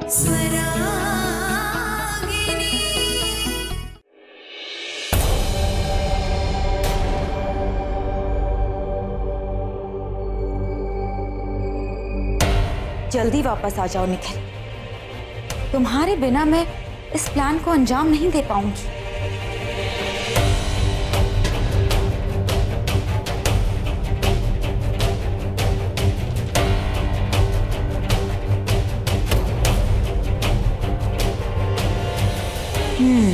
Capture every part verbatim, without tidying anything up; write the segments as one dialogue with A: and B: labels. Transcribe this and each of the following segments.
A: जल्दी वापस आ जाओ निखिल, तुम्हारे बिना मैं इस प्लान को अंजाम नहीं दे पाऊंगी। हम्म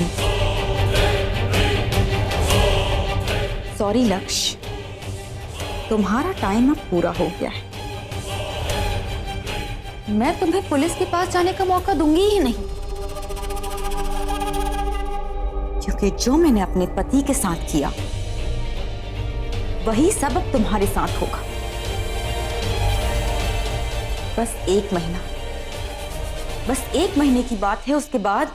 A: सॉरी लक्ष्य, तुम्हारा टाइम अब पूरा हो गया है। मैं तुम्हें पुलिस के पास जाने का मौका दूंगी ही नहीं, क्योंकि जो मैंने अपने पति के साथ किया वही सब अब तुम्हारे साथ होगा। बस एक महीना, बस एक महीने की बात है, उसके बाद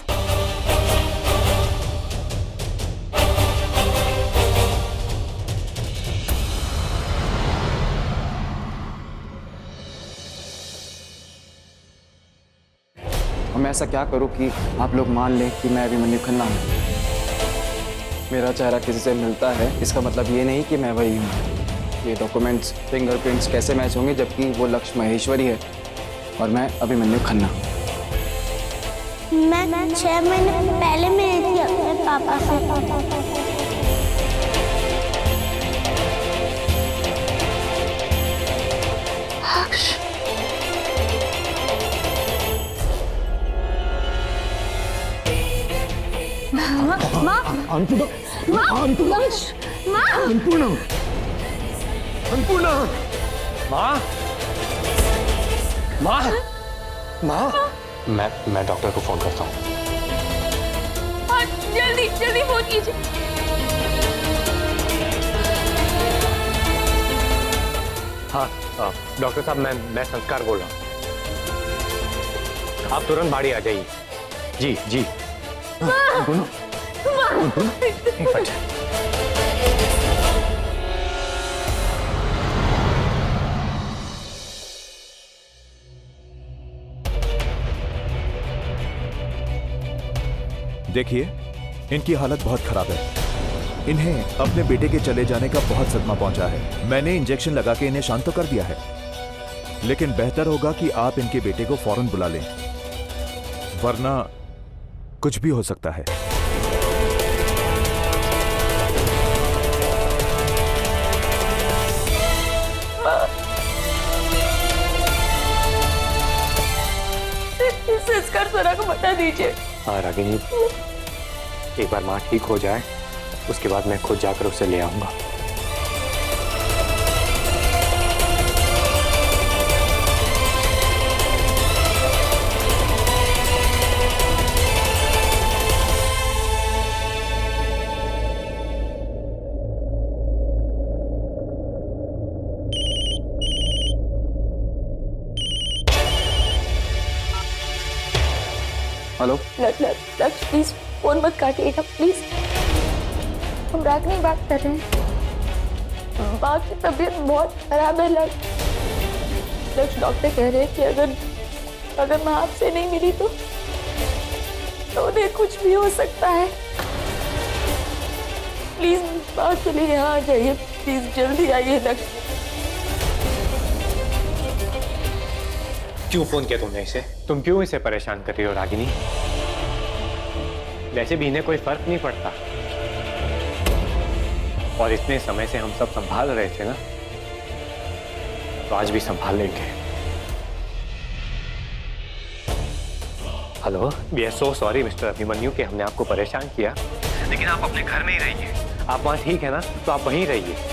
B: मैं ऐसा क्या करूं कि आप लोग मान लें कि मैं अभिमन्यु खन्ना हूं। मेरा चेहरा किसी से मिलता है, इसका मतलब ये नहीं कि मैं वही हूं। ये डॉक्यूमेंट्स, फिंगरप्रिंट्स कैसे मैच होंगे जबकि वो लक्ष्य महेश्वरी है और मैं अभिमन्यु खन्ना।
C: मैं छह महीने पहले मिली थी अपने पापा से।
D: अन्नपूर्णा, अन्नपूर्णा, अन्नपूर्णा, अन्नपूर्णा, माँ, माँ, माँ। मैं मैं डॉक्टर को फोन करता हूँ।
E: हाँ, जल्दी जल्दी फोन कीजिए।
D: हाँ, डॉक्टर साहब, मैं मैं संस्कार बोल रहा हूँ। आप तुरंत बाड़ी आ जाइए। जी जी। अन्नपूर्णा,
F: देखिए, इनकी हालत बहुत खराब है। इन्हें अपने बेटे के चले जाने का बहुत सदमा पहुंचा है। मैंने इंजेक्शन लगा के इन्हें शांत तो कर दिया है, लेकिन बेहतर होगा कि आप इनके बेटे को फौरन बुला लें, वरना कुछ भी हो सकता है।
E: संस्कार सरा को बता दीजिए।
D: हाँ रागिनी, एक बार माँ ठीक हो जाए उसके बाद मैं खुद जाकर उसे ले आऊंगा।
B: हेलो
E: लक्ष्य, प्लीज फोन मत काटिएगा प्लीज। हम रागिनी बात कर रहे हैं। माँ की तबीयत बहुत खराब है। लक्ष्य, डॉक्टर कह रहे हैं कि अगर अगर माँ आपसे नहीं मिली तो तो उन्हें कुछ भी हो सकता है। प्लीज माँ के लिए यहाँ आ जाइए, प्लीज जल्दी आइए। लक्ष्य,
D: क्यों फोन किया तुमने इसे? तुम क्यों इसे परेशान कर रही हो रागिनी? वैसे भी इन्हें कोई फर्क नहीं पड़ता, और इतने समय से हम सब संभाल रहे थे ना, तो आज भी संभाल लेंगे। Hello, we are so sorry mister Abhimanyu कि हमने आपको परेशान किया, लेकिन आप अपने घर में ही रहिए। आप वहां ठीक है ना, तो आप वहीं रहिए।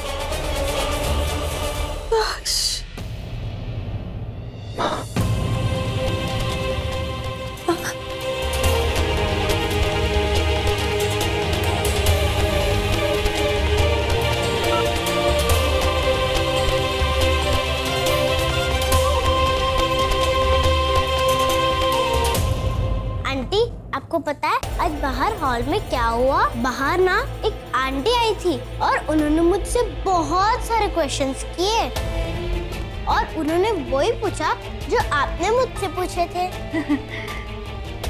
C: आपको पता है आज बाहर हॉल में क्या हुआ? बाहर ना एक आंटी आई थी और उन्होंने मुझसे बहुत सारे क्वेश्चंस किए, और उन्होंने वही पूछा जो आपने मुझसे पूछे थे।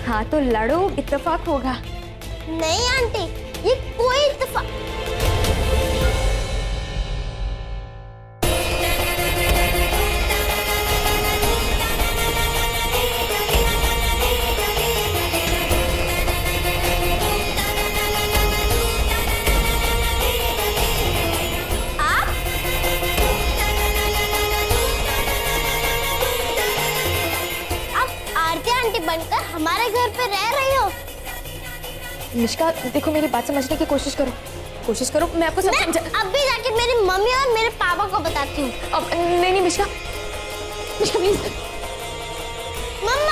E: हाँ तो लड़ो, इत्तेफाक होगा।
C: नहीं आंटी, ये कोई इत्तेफाक। बनकर हमारे घर पे रह रही हो।
E: मिष्का देखो, मेरी बात समझने की कोशिश करो, कोशिश करो। मैं आपको सब समझा।
C: अभी जाके मेरी मम्मी और मेरे पापा को बताती हूँ।
E: अब नहीं नहीं मिष्का, मिष्का प्लीज।
C: मम्मा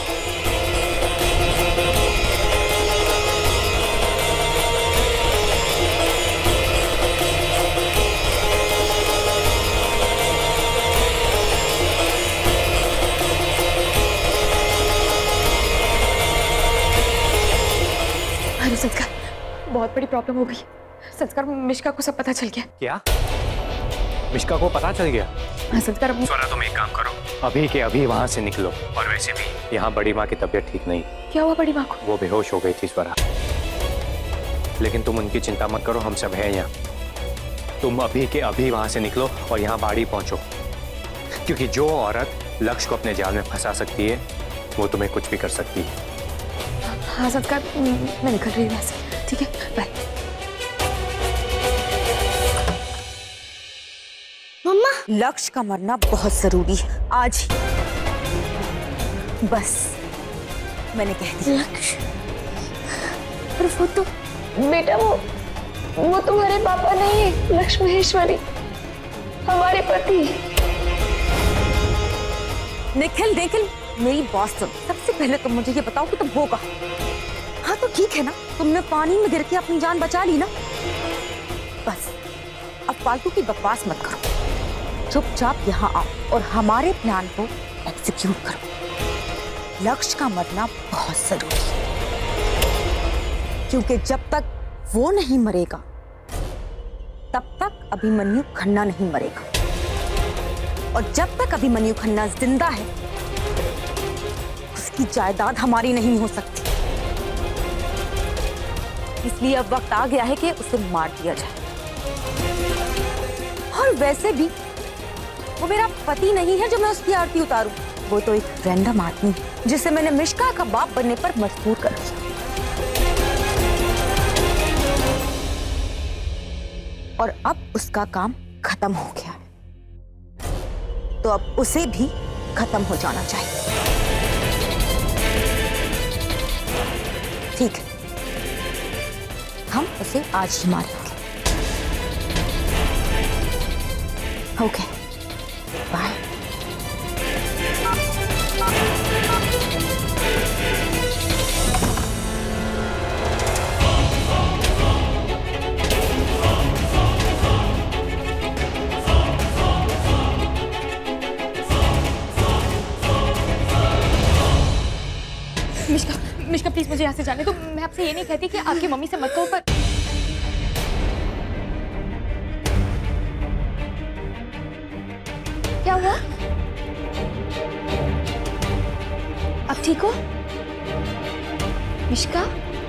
E: संस्कार, बहुत बड़ी प्रॉब्लम हो गई। संस्कार, मिष्का को सब पता चल गया।
D: क्या? मिष्का को पता चल गया?
E: हाँ संस्कार।
D: स्वरा, तुम एक काम करो, अभी के अभी वहाँ से निकलो। और वैसे भी यहाँ बड़ी माँ की तबीयत ठीक नहीं।
E: क्या हुआ बड़ी माँ को?
D: वो बेहोश हो गई थी स्वरा, लेकिन तुम उनकी चिंता मत करो, हम सब हैं यहाँ। तुम अभी के अभी वहाँ से निकलो और यहाँ बाड़ी पहुँचो, क्योंकि जो औरत लक्ष्य को अपने जाल में फंसा सकती है वो तुम्हें कुछ भी कर सकती है।
E: हाँ संस्कार, मैं निकल रही हूँ यहाँ से। ठीक है, बाय।
C: मम्मा,
A: लक्ष्य का मरना बहुत जरूरी है आज ही। बस मैंने कह दिया।
C: लक्ष्य,
E: पर वो तो बेटा, वो वो तुम्हारे पापा नहीं है, लक्ष्य महेश्वरी हमारे पति।
A: निखिल निखिल, मेरी बात सुन। सबसे पहले तुम मुझे ये बताओ कि तुम हो कहाँ? हाँ तो ठीक है ना, तुमने पानी में गिर के अपनी जान बचा ली ना। बस अब फालतू की बकवास मत करो, चुपचाप यहाँ आओ और हमारे प्लान को एग्जीक्यूट करो। लक्ष्य का मरना बहुत जरूरी है, क्योंकि जब तक वो नहीं मरेगा तब तक अभिमन्यु खन्ना नहीं मरेगा, और जब तक अभिमन्यु खन्ना जिंदा है उसकी जायदाद हमारी नहीं हो सकती। इसलिए अब वक्त आ गया है कि उसे मार दिया जाए। और वैसे भी वो मेरा पति नहीं है जो मैं उसकी आरती उतारूं, वो तो एक रैंडम आदमी जिसे मैंने मिष्का का बाप बनने पर मजबूर कर दिया, और अब उसका काम खत्म हो गया है, तो अब उसे भी खत्म हो जाना चाहिए। ठीक है, हम उसे आज ही मारेंगे। Okay, bye.
E: Mishka, Mishka please मुझे यहाँ से जाने दो। मैं आपसे ये नहीं कहती कि आपकी मम्मी से मत कहो, पर क्या हुआ? अब ठीक हो? मिष्का,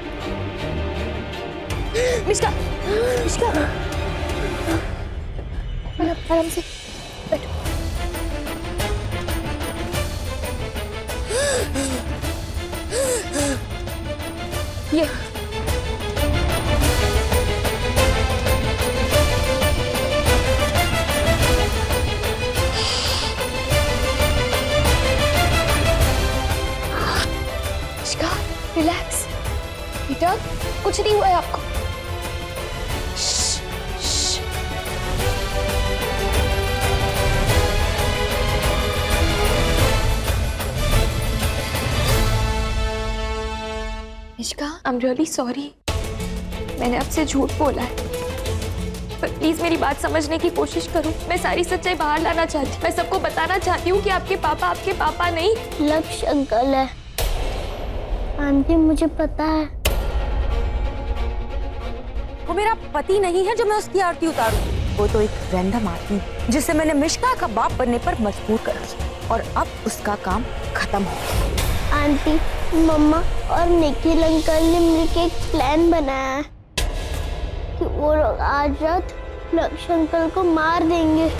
E: मिष्का, मिष्का, आराम से बैठो। ये मिष्का, रिलैक्स बेटा, कुछ नहीं हुआ है आपको। श्श, श्श। Mishka, I am really sorry, मैंने आपसे झूठ बोला है, पर प्लीज मेरी बात समझने की कोशिश करो। मैं सारी सच्चाई बाहर लाना चाहती हूँ, मैं सबको बताना चाहती हूँ कि आपके पापा आपके पापा नहीं।
C: लक्ष्य अंकल है आंटी, मुझे पता है।
A: वो मेरा पति नहीं है जो मैं उसकी आरती उतारूं, वो तो एक रैंडम आदमी जिसे मैंने मिष्का का बाप बनने पर मजबूर कर दिया, और अब उसका काम खत्म हो गया।
C: आंटी, मम्मा और निखिल अंकल ने मिलकर एक प्लान बनाया है कि वो लोग आज रात लक्ष्य अंकल को मार देंगे।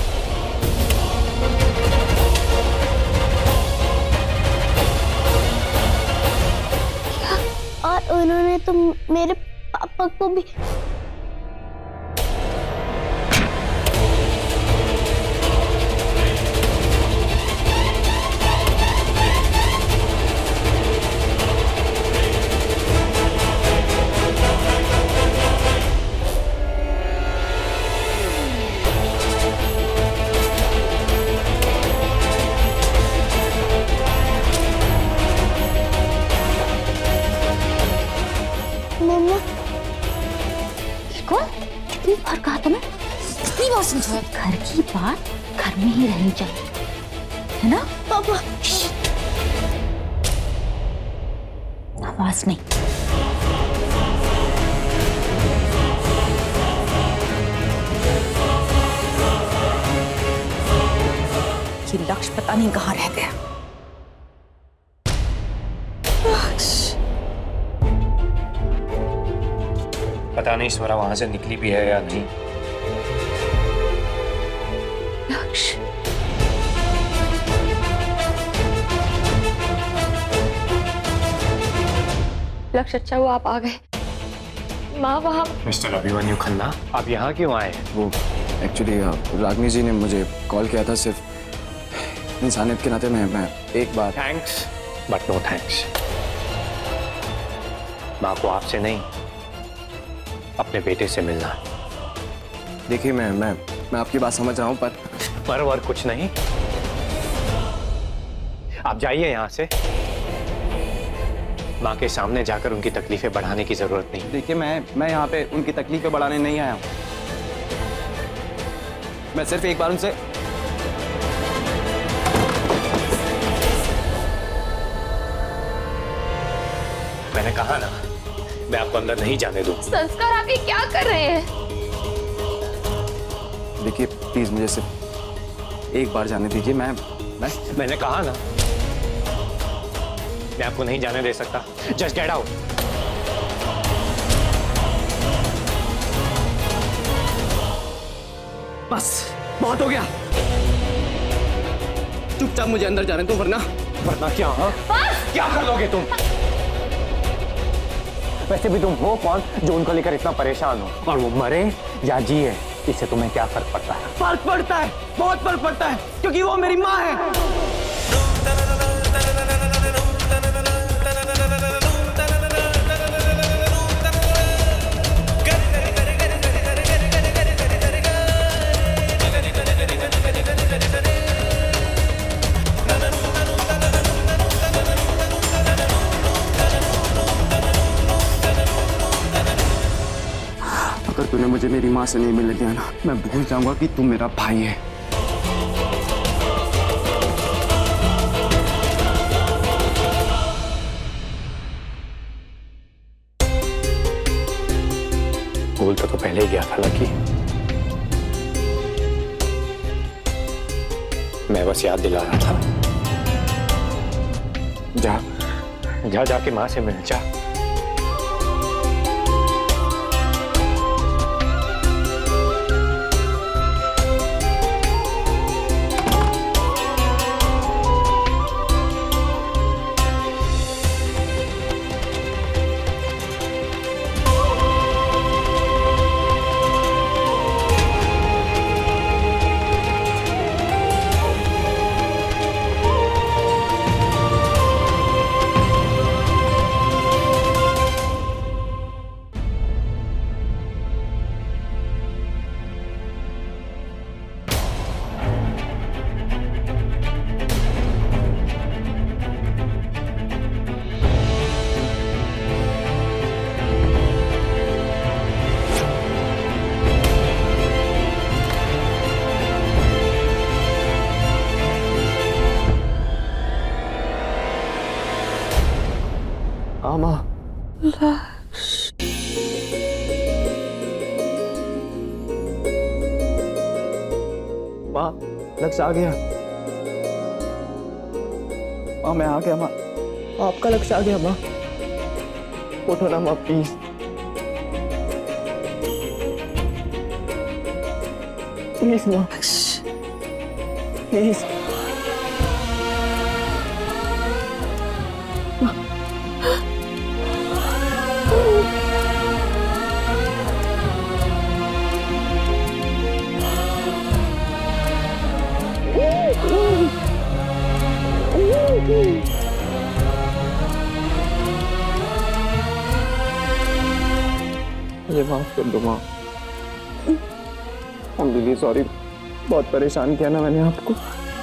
C: और उन्होंने तो मेरे पापा को भी
A: कितनी बार कहा तुम्हें, कितनी बार समझाया, घर की बात घर में ही रहनी चाहिए, है ना?
C: पापा
A: आवाज नहीं। ये लक्ष्य पता नहीं कहाँ रह गया।
D: पता नहीं स्वरा वहां से निकली भी है या नहीं।
A: लक्ष्य
E: लक्ष्य, अच्छा हुआ आप आ गए। माँ वहाँ।
D: मिस्टर अभिमन्यु खन्ना, आप यहाँ क्यों आए?
B: वो एक्चुअली रागनी जी ने मुझे कॉल किया था, सिर्फ इंसानियत के नाते मैं मैं एक बार।
D: Thanks but no thanks. माँ को आपसे नहीं, अपने बेटे से मिलना।
B: देखिए मैं मैं मैं आपकी बात समझ रहा हूँ, पर
D: पर और कुछ नहीं। आप जाइए यहाँ से। माँ के सामने जाकर उनकी तकलीफें बढ़ाने की जरूरत नहीं।
B: देखिए मैं मैं यहाँ पे उनकी तकलीफें बढ़ाने नहीं आया हूँ। मैं सिर्फ एक बार उनसे
D: मैंने कहा ना, मैं आपको अंदर नहीं जाने दूं।
E: संस्कार, आप ये क्या कर रहे हैं?
B: देखिए प्लीज मुझे सिर्फ एक बार जाने दीजिए। मैं मैं
D: मैंने कहा ना, मैं आपको नहीं जाने दे सकता। Just get out.
B: बस बहुत हो गया, चुपचाप मुझे अंदर जाने दो, वरना
D: वरना क्या? हाँ? क्या कर लोगे तुम? वैसे भी तुम हो कौन जो उनको लेकर इतना परेशान हो? और वो मरे या जिए, इससे तुम्हें क्या फर्क पड़ता है?
B: फर्क पड़ता है, बहुत फर्क पड़ता है, क्योंकि वो मेरी माँ है। अगर तूने मुझे मेरी माँ से नहीं मिलने दिया ना, मैं भूल जाऊंगा कि तू मेरा भाई है।
D: भूल तो, तो पहले ही गया था लकी। मैं बस याद दिला रहा था। जा जा जाके माँ से मिल जा।
B: माँ, माँ लक्ष्य आ गया। माँ मैं आ गया। माँ आपका लक्ष्य आ गया माँ। उठो ना माँ प्लीज। प्लीज माँ, प्लीज। मुझे माफ कर दो माँ। I'm really sorry, बहुत परेशान किया ना मैंने आपको।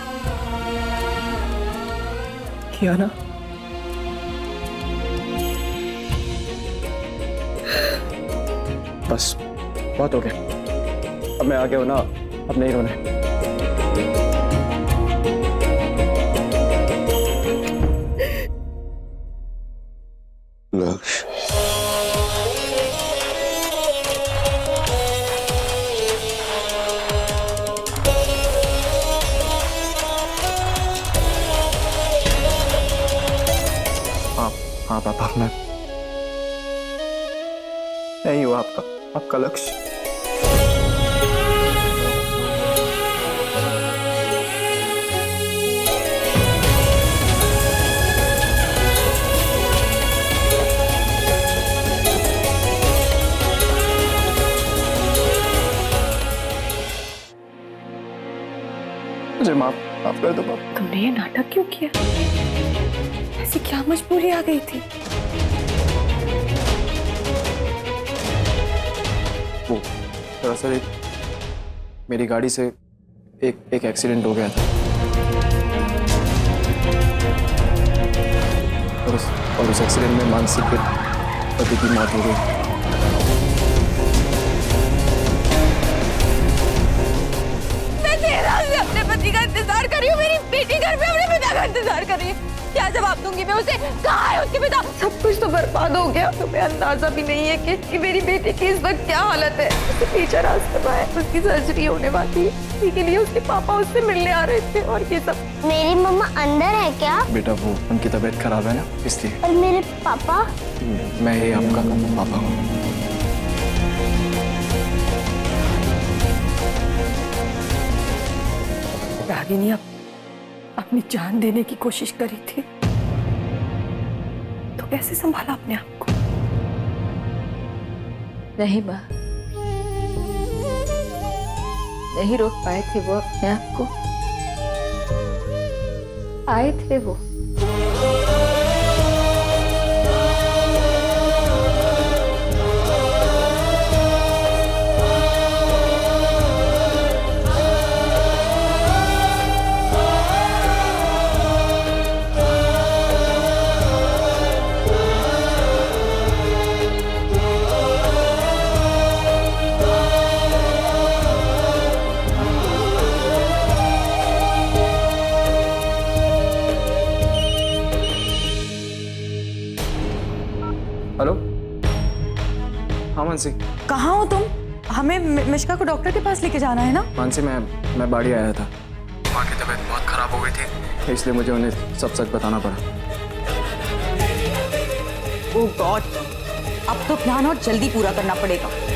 B: किया ना? बस बहुत हो गया, अब मैं आ गया हूँ ना, अब नहीं रोना है।
G: लक्ष्य,
B: हाँ पापा, मैं नहीं हूँ आपका आपका लक्ष्य। मुझे माफ माफ कर दो पापा।
E: तुमने ये नाटक क्यों किया? ऐसी क्या मजबूरी आ गई थी?
B: वो दरअसल एक मेरी गाड़ी से एक एक एक्सीडेंट हो गया था और उस और उस एक्सीडेंट में मानसी के पति की मौत हो गई।
A: अपने पति का इंतजार कर रही हूँ, मेरी बेटी घर पे अपने पिता का इंतजार कर रही है। क्या जवाब दूंगी मैं उसे? कहाँ है उसके पिता? सब कुछ तो बर्बाद हो गया। तुम्हें अंदाजा भी नहीं है कि, कि मेरी बेटी की इस वक्त क्या हालत है। उसके टीचर रास्ते है, उसकी सर्जरी होने वाली है, इसी के लिए उसके पापा उससे मिलने आ रहे थे और ये सब।
C: मेरी मम्मा अंदर है क्या?
B: बेटा वो उनकी तबीयत खराब है ना, इसलिए।
C: और मेरे पापा?
B: मैं ही आपका पापा हूँ।
E: रागिनी अब अपनी जान देने की कोशिश करी थी तो कैसे संभाला अपने आप को?
A: नहीं माँ, नहीं रोक पाए थे वो अपने आप को। आए थे वो,
B: हेलो, हाँ मानसी।
A: कहाँ हो तुम? हमें मिश्का को डॉक्टर के पास लेके जाना है ना?
B: मानसी मैं मैं बाड़ी आया था। माँ की तबीयत बहुत खराब हो गई थी, इसलिए मुझे उन्हें सब सच बताना पड़ा।
A: ओह गॉड, अब तो प्लान और जल्दी पूरा करना पड़ेगा।